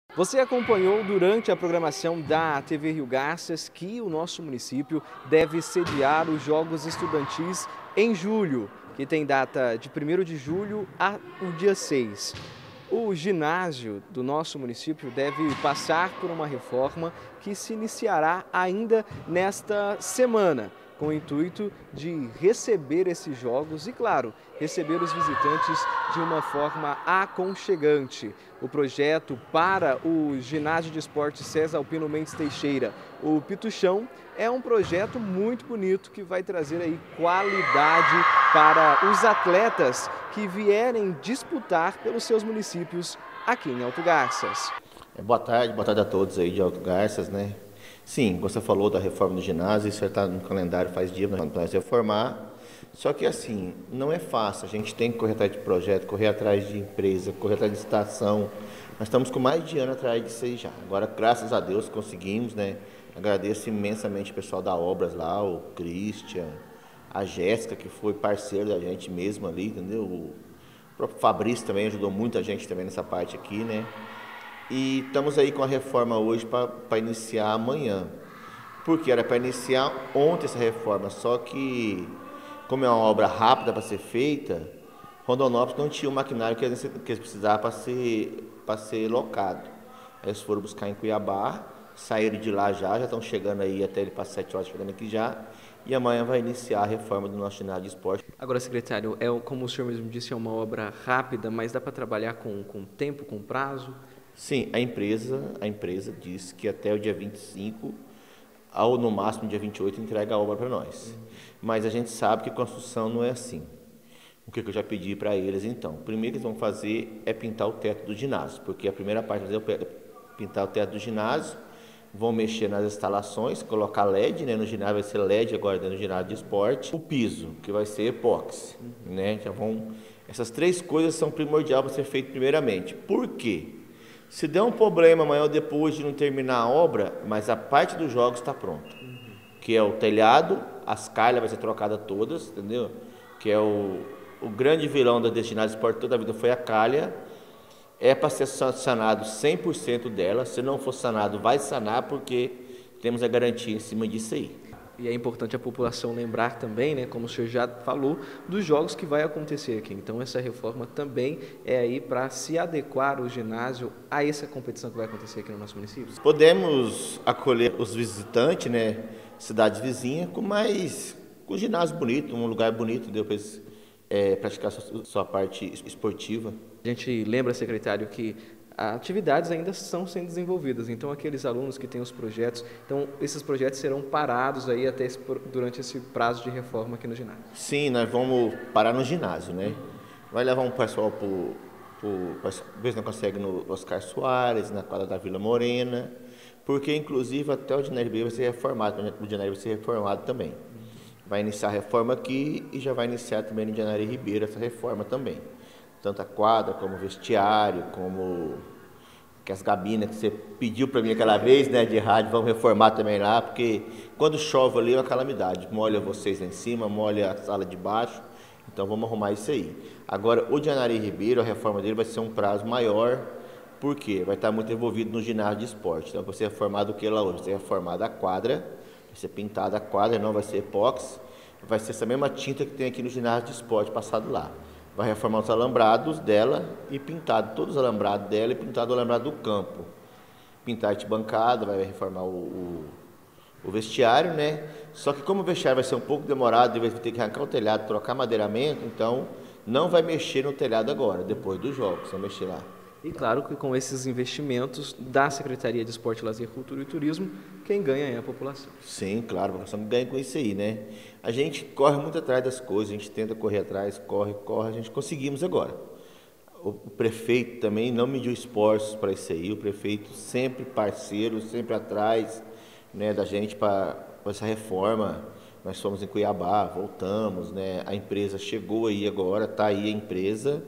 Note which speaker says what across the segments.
Speaker 1: Você acompanhou durante a programação da TV Rio Garças que o nosso município deve sediar os Jogos Estudantis em julho, que tem data de 1º de julho ao dia 6. O ginásio do nosso município deve passar por uma reforma que se iniciará ainda nesta semana, com o intuito de receber esses jogos e, claro, receber os visitantes de uma forma aconchegante. O projeto para o Ginásio de Esportes César Alpino Mendes Teixeira, o Pituchão, é um projeto muito bonito que vai trazer aí qualidade para os atletas que vierem disputar pelos seus municípios aqui em Alto Garças.
Speaker 2: Boa tarde a todos aí de Alto Garças, né? Sim, você falou da reforma do ginásio, isso já está no calendário faz dias, nós vamos reformar. Só que assim, não é fácil, a gente tem que correr atrás de projeto, correr atrás de empresa, correr atrás de estação. Nós estamos com mais de ano atrás disso aí já. Agora, graças a Deus, conseguimos, né? Agradeço imensamente o pessoal da Obras lá, o Christian, a Jéssica, que foi parceiro da gente mesmo ali, entendeu? O próprio Fabrício também ajudou muita gente também nessa parte aqui, né? E estamos aí com a reforma hoje para iniciar amanhã. Porque era para iniciar ontem essa reforma, só que, como é uma obra rápida para ser feita, Rondonópolis não tinha o maquinário que eles precisavam para ser locado. Eles foram buscar em Cuiabá, saíram de lá já estão chegando aí até ele para 7 horas, chegando aqui já. E amanhã vai iniciar a reforma do nosso ginásio de esporte.
Speaker 1: Agora, secretário, como o senhor mesmo disse, é uma obra rápida, mas dá para trabalhar com tempo, com prazo?
Speaker 2: Sim, a empresa disse que até o dia 25, ou no máximo dia 28, entrega a obra para nós. Mas a gente sabe que construção não é assim. O que eu já pedi para eles, então? Primeiro que eles vão fazer é pintar o teto do ginásio, porque a primeira parte é pintar o teto do ginásio, vão mexer nas instalações, colocar LED, né? No ginásio vai ser LED agora dentro do ginásio de esporte. O piso, que vai ser epóxi, né? Essas três coisas são primordiais para ser feito primeiramente. Por quê? Se der um problema amanhã ou depois de não terminar a obra, mas a parte dos jogos está pronta. Que é o telhado, as calhas vai ser trocada todas, entendeu? Que é o grande vilão da ginásio de esporte toda a vida foi a calha. É para ser sanado 100% dela. Se não for sanado, vai sanar, porque temos a garantia em cima disso aí.
Speaker 1: E é importante a população lembrar também, né, como o senhor já falou, dos jogos que vai acontecer aqui. Então, essa reforma também é aí para se adequar o ginásio a essa competição que vai acontecer aqui no nosso município?
Speaker 2: Podemos acolher os visitantes, né, cidades vizinhas, com ginásio bonito, um lugar bonito, depois praticar sua parte esportiva.
Speaker 1: A gente lembra, secretário, que atividades ainda estão sendo desenvolvidas, então aqueles alunos que têm os projetos, então esses projetos serão parados aí durante esse prazo de reforma aqui no ginásio.
Speaker 2: Sim, nós vamos parar no ginásio, né? Vai levar um pessoal ver se não consegue no Oscar Soares, na quadra da Vila Morena, porque inclusive até o Dinário Ribeiro vai ser reformado, o Dinário vai ser reformado também. Vai iniciar a reforma aqui e já vai iniciar também no Dinário Ribeiro essa reforma também. Tanto a quadra, como o vestiário, como as gabinas que você pediu para mim aquela vez, né, de rádio, vamos reformar também lá, porque quando chove ali é uma calamidade, molha vocês lá em cima, molha a sala de baixo, então vamos arrumar isso aí. Agora, o Dianari Ribeiro, a reforma dele vai ser um prazo maior, porque vai estar muito envolvido no ginásio de esporte, então vai ser reformado o que lá hoje? Vai ser reformada a quadra, vai ser pintada a quadra, não vai ser epóxi, vai ser essa mesma tinta que tem aqui no ginásio de esporte passado lá. Vai reformar os alambrados dela e pintado todos os alambrados dela e pintado o alambrado do campo. Pintar a arquibancada, vai reformar o vestiário, né? Só que como o vestiário vai ser um pouco demorado, vai ter que arrancar o telhado, trocar madeiramento, então não vai mexer no telhado agora, depois dos jogos, vai mexer lá.
Speaker 1: E claro que com esses investimentos da Secretaria de Esporte, Lazer, Cultura e Turismo, quem ganha é a população.
Speaker 2: Sim, claro, a população ganha com isso aí, né? A gente corre muito atrás das coisas, a gente tenta correr atrás, corre, a gente conseguimos agora. O prefeito também não mediu esforços para isso aí, o prefeito sempre parceiro, sempre atrás, né, da gente para essa reforma. Nós fomos em Cuiabá, voltamos, né? A empresa chegou aí agora, está aí a empresa.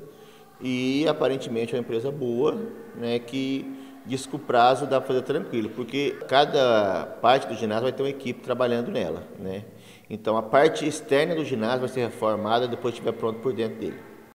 Speaker 2: E aparentemente é uma empresa boa, né, que diz que o prazo dá para fazer tranquilo, porque cada parte do ginásio vai ter uma equipe trabalhando nela, né? Então a parte externa do ginásio vai ser reformada depois que estiver pronto por dentro dele.